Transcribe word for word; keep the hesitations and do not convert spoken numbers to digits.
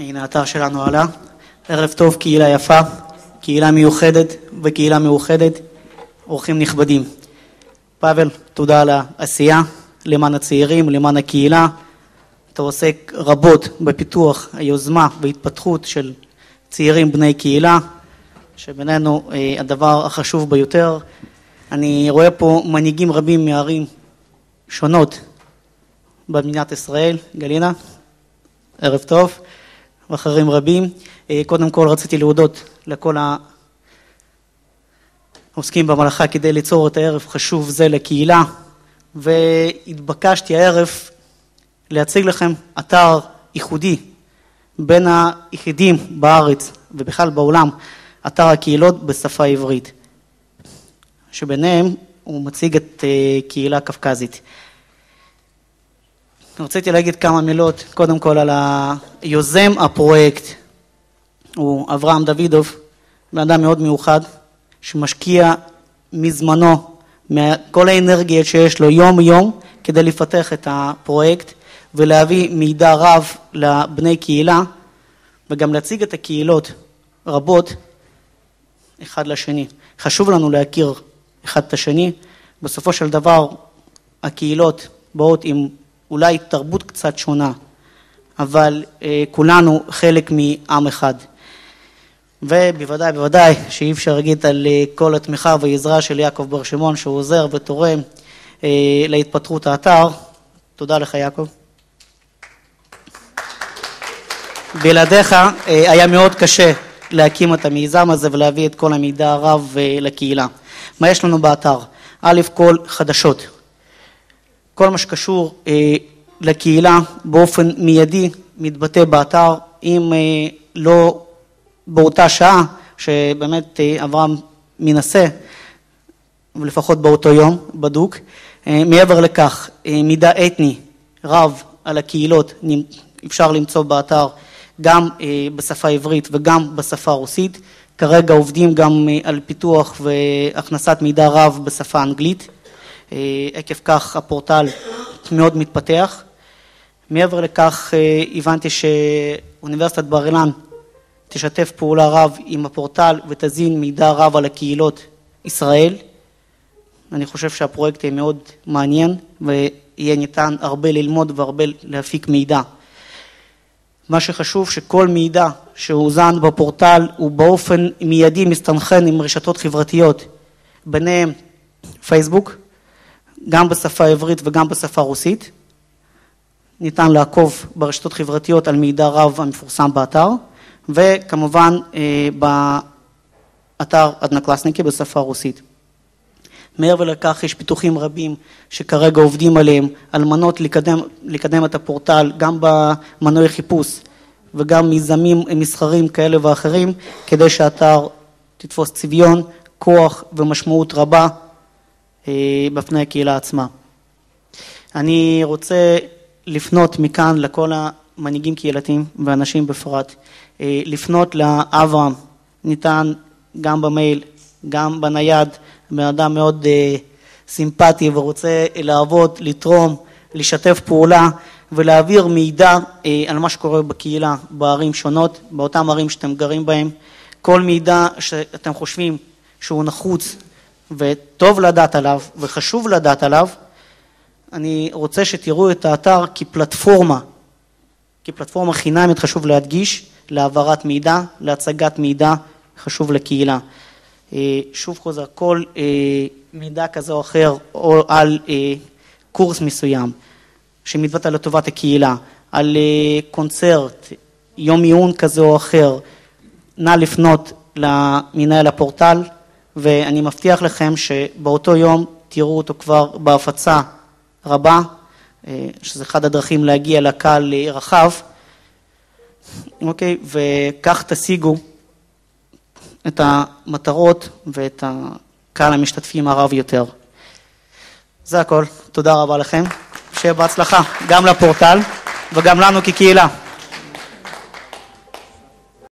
הנה האתר שלנו עלה. ערב טוב, קהילה יפה, קהילה מיוחדת וקהילה מאוחדת, אורחים נכבדים. פאבל, תודה על העשייה, למען הצעירים, למען הקהילה. אתה עוסק רבות בפיתוח היוזמה והתפתחות של צעירים בני קהילה, שבינינו הדבר החשוב ביותר. אני רואה פה מנהיגים רבים מערים שונות במדינת ישראל. גלינה, ערב טוב, ואחרים רבים. קודם כל רציתי להודות לכל העוסקים במלאכה כדי ליצור את הערב חשוב זה לקהילה, והתבקשתי הערב להציג לכם אתר ייחודי, בין היחידים בארץ ובכלל בעולם, אתר הקהילות בשפה העברית, שביניהם הוא מציג את קהילה קווקזית. רציתי להגיד כמה מילות, קודם כל על היוזם הפרויקט, הוא אברהם דוידוב, בן אדם מאוד מיוחד, שמשקיע מזמנו, מכל האנרגיה שיש לו יום יום, כדי לפתח את הפרויקט, ולהביא מידע רב לבני קהילה, וגם להציג את הקהילות רבות, אחד לשני. חשוב לנו להכיר אחד את השני, בסופו של דבר הקהילות באות עם אולי תרבות קצת שונה, אבל אה, כולנו חלק מעם אחד. ובוודאי, בוודאי, שאי אפשר להגיד על אה, כל התמיכה והעזרה של יעקב בר שמעון, שהוא עוזר ותורם אה, להתפתחות האתר. תודה לך יעקב. בלעדיך אה, היה מאוד קשה להקים את המיזם הזה ולהביא את כל המידע הרב אה, לקהילה. מה יש לנו באתר? א' כל חדשות. כל מה שקשור אה, לקהילה באופן מיידי מתבטא באתר, אם אה, לא באותה שעה שבאמת אה, אברהם מנסה, ולפחות באותו יום, בדוק. אה, מעבר לכך, אה, מידע אתני רב על הקהילות אפשר למצוא באתר גם אה, בשפה העברית וגם בשפה הרוסית. כרגע עובדים גם אה, על פיתוח והכנסת מידע רב בשפה האנגלית. עקב כך הפורטל מאוד מתפתח. מעבר לכך הבנתי שאוניברסיטת בר אילן תשתף פעולה רב עם הפורטל ותזין מידע רב על הקהילות ישראל. אני חושב שהפרויקט יהיה מאוד מעניין ויהיה ניתן הרבה ללמוד והרבה להפיק מידע. מה שחשוב שכל מידע שהוזן בפורטל הוא באופן מיידי מסתנכרן עם רשתות חברתיות, ביניהם פייסבוק, גם בשפה העברית וגם בשפה הרוסית. ניתן לעקוב ברשתות חברתיות על מידע רב המפורסם באתר, וכמובן באתר אדנוקלאסניקי בשפה הרוסית. מעבר לכך יש פיתוחים רבים שכרגע עובדים עליהם, על מנות לקדם, לקדם את הפורטל, גם במנועי חיפוש וגם מיזמים מסחרים כאלה ואחרים, כדי שהאתר תתפוס צביון, כוח ומשמעות רבה בפני הקהילה עצמה. אני רוצה לפנות מכאן לכל המנהיגים קהילתיים ואנשים בפרט, לפנות לאברהם, ניתן גם במייל, גם בנייד, בן אדם מאוד סימפטי ורוצה לעבוד, לתרום, לשתף פעולה ולהעביר מידע על מה שקורה בקהילה, בערים שונות, באותם ערים שאתם גרים בהם. כל מידע שאתם חושבים שהוא נחוץ וטוב לדעת עליו וחשוב לדעת עליו, אני רוצה שתראו את האתר כפלטפורמה, כפלטפורמה חינמית, חשוב להדגיש, להעברת מידע, להצגת מידע, חשוב לקהילה. שוב חוזר, כל מידע כזה או אחר, או על קורס מסוים, שמתבטא לטובת הקהילה, על קונצרט, יום עיון כזה או אחר, נא לפנות למנהל הפורטל, ואני מבטיח לכם שבאותו יום תראו אותו כבר בהפצה רבה, שזה אחד הדרכים להגיע לקהל רחב, אוקיי, וכך תשיגו את המטרות ואת הקהל המשתתפים הרב יותר. זה הכל, תודה רבה לכם, שיהיה בהצלחה גם לפורטל וגם לנו כקהילה.